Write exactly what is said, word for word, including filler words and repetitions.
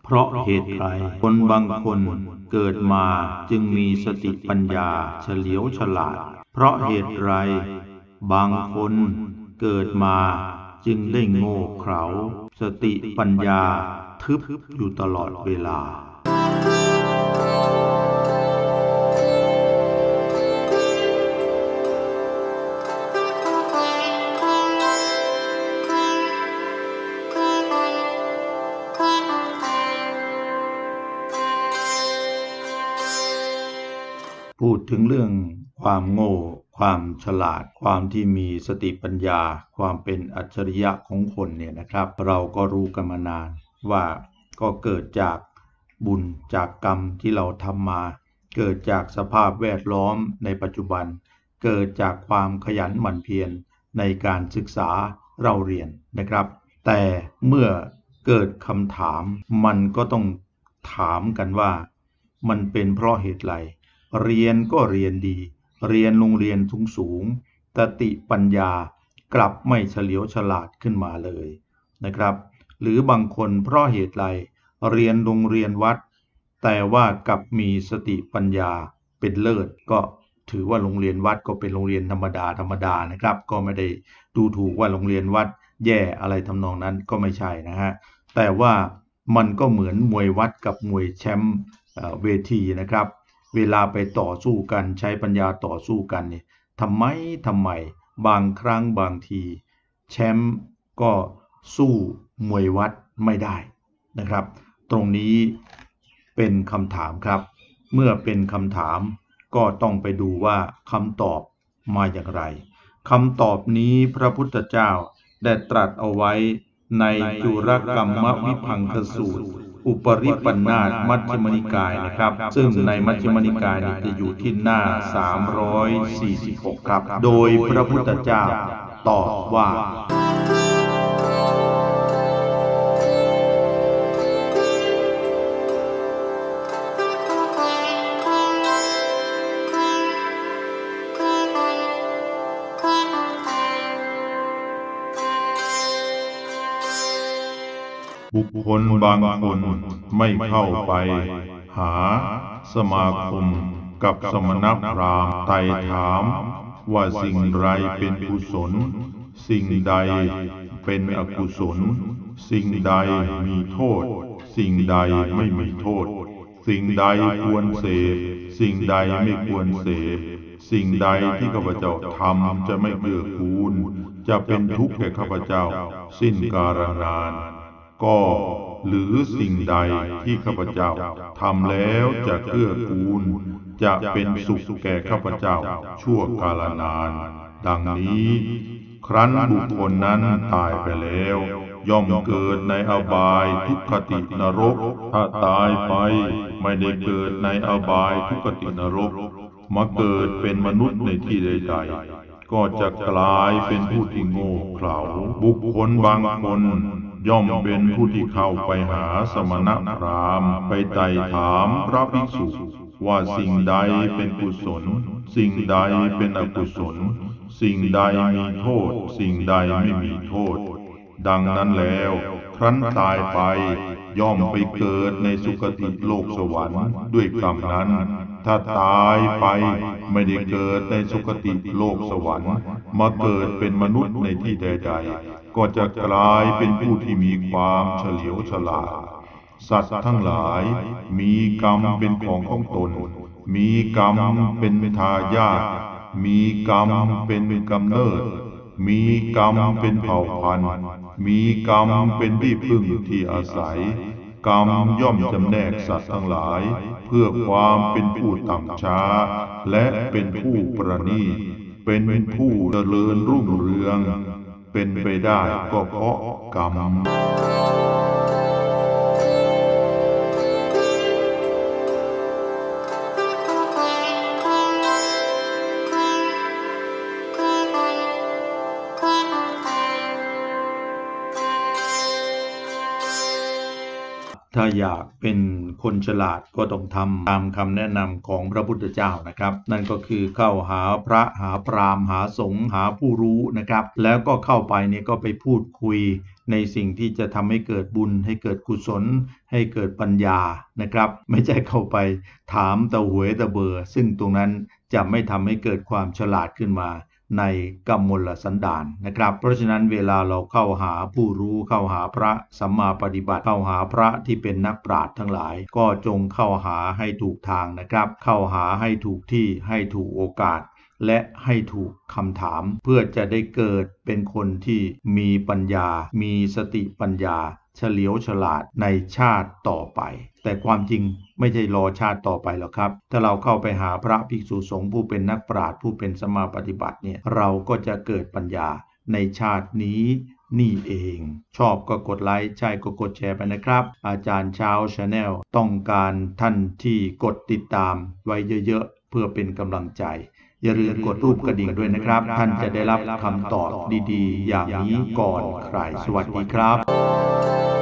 เพราะเหตุไรคนบางคนเกิดมาจึงมีสติปัญญาเฉลียวฉลาดเพราะเหตุไรบางคนเกิดมาจึงได้โง่เขลาสติปัญญาทึบอยู่ตลอดเวลาพูดถึงเรื่องความโง่ความฉลาดความที่มีสติปัญญาความเป็นอัจฉริยะของคนเนี่ยนะครับเราก็รู้กันมานานว่าก็เกิดจากบุญจากกรรมที่เราทำมาเกิดจากสภาพแวดล้อมในปัจจุบันเกิดจากความขยันหมั่นเพียรในการศึกษาเราเรียนนะครับแต่เมื่อเกิดคำถามมันก็ต้องถามกันว่ามันเป็นเพราะเหตุไรเรียนก็เรียนดีเรียนโรงเรียนสูงสูงสติปัญญากลับไม่เฉลียวฉลาดขึ้นมาเลยนะครับหรือบางคนเพราะเหตุไรเรียนโรงเรียนวัดแต่ว่ากลับมีสติปัญญาเป็นเลิศก็ถือว่าโรงเรียนวัดก็เป็นโรงเรียนธรรมดาธรรมดานะครับก็ไม่ได้ดูถูกว่าโรงเรียนวัดแย่อะไรทำนองนั้นก็ไม่ใช่นะฮะแต่ว่ามันก็เหมือนมวยวัดกับมวยแชมป์เวทีนะครับเวลาไปต่อสู้กันใช้ปัญญาต่อสู้กันเนี่ยทำไมทำไมบางครั้งบางทีแชมป์ก็สู้มวยวัดไม่ได้นะครับตรงนี้เป็นคำถามครับเมื่อเป็นคำถามก็ต้องไปดูว่าคำตอบมาอย่างไรคำตอบนี้พระพุทธเจ้าได้ตรัสเอาไว้ในจุรกัมมวิภังคสูตรอุปริปันธาสมัชฌิมนิกายนะครับซึ่งในมัชฌิมนิกายนี้จะอยู่ที่หน้าสามร้อยสี่สิบหกครับโดยพระพุทธเจ้าตอบว่าบุคคลบางคนไม่เข้าไปหาสมาคมกับสมณพราหมณ์ไต่ถามว่าสิ่งใดเป็นกุศลสิ่งใดเป็นอกุศลสิ่งใดมีโทษสิ่งใดไม่มีโทษสิ่งใดควรเสพสิ่งใดไม่ควรเสพสิ่งใดที่ข้าพเจ้าทำจะไม่เกื้อกูลจะเป็นทุกข์แก่ข้าพเจ้าสิ้นกาลนานก็หรือสิ่งใดที่ข้าพเจ้าทำแล้วจะเกื้อกูลจะเป็นสุขแก่ข้าพเจ้าชั่วกาลนานดังนี้ครั้นบุคคลนั้นตายไปแล้วย่อมเกิดในอบายทุกขตินรกถ้าตายไปไม่ได้เกิดในอบายทุกขตินรกมาเกิดเป็นมนุษย์ในที่ใดๆก็จะกลายเป็นผู้ที่โง่เขลาบุคคลบางคนย่อมเป็นผู้ที่เข้าไปหาสมณพราหมณ์ไปไต่ถามพระภิกษุว่าสิ่งใดเป็นกุศลสิ่งใดเป็นอกุศลสิ่งใดมีโทษสิ่งใดไม่มีโทษดังนั้นแล้วครั้นตายไปย่อมไปเกิดในสุคติโลกสวรรค์ด้วยกรรมนั้นถ้าตายไปไม่ได้เกิดในสุคติโลกสวรรค์มาเกิดเป็นมนุษย์ในที่ใดๆก็จะกลายเป็นผู้ที่มีความเฉลียวฉลาดสัตว์ทั้งหลายมีกรรมเป็นของของตนมีกรรมเป็นทายาทมีกรรมเป็นกำเนิดมีกรรมเป็นเผ่าพันธุ์มีกรรมเป็นที่พึ่งที่อาศัยกรรมย่อมจำแนกสัตว์ทั้งหลายเพื่อความเป็นผู้ต่ำช้าและเป็นผู้ประณีตเป็นผู้เจริญรุ่งเรืองเป็นไปได้ก็เพราะกรรม ถ้าอยากเป็นคนฉลาดก็ต้องทำตามคำแนะนำของพระพุทธเจ้านะครับนั่นก็คือเข้าหาพระหาพราหมณ์หาสงฆ์หาผู้รู้นะครับแล้วก็เข้าไปเนี่ยก็ไปพูดคุยในสิ่งที่จะทำให้เกิดบุญให้เกิดกุศลให้เกิดปัญญานะครับไม่ใช่เข้าไปถามตะหวยตะเบอซึ่งตรงนั้นจะไม่ทำให้เกิดความฉลาดขึ้นมาในกมลสันดานนะครับเพราะฉะนั้นเวลาเราเข้าหาผู้รู้เข้าหาพระสัมมาปฏิบัติเข้าหาพระที่เป็นนักปราชญ์ทั้งหลายก็จงเข้าหาให้ถูกทางนะครับเข้าหาให้ถูกที่ให้ถูกโอกาสและให้ถูกคำถามเพื่อจะได้เกิดเป็นคนที่มีปัญญามีสติปัญญาเฉลียวฉลาดในชาติต่อไปแต่ความจริงไม่ใช่รอชาติต่อไปหรอกครับถ้าเราเข้าไปหาพระภิกษุสงฆ์ผู้เป็นนักปราชญ์ผู้เป็นสัมมาปฏิบัติเนี่ยเราก็จะเกิดปัญญาในชาตินี้นี่เองชอบก็กดไลค์ใช่ก็กดแชร์ไปนะครับอาจารย์เช้า Channel ต้องการท่านที่กดติดตามไว้เยอะๆเพื่อเป็นกำลังใจอย่าลืมกดรูปกระดิ่งด้วยนะครับท่านจะได้รับคำตอบดีๆอย่างนี้ก่อนใครสวัสดีครับ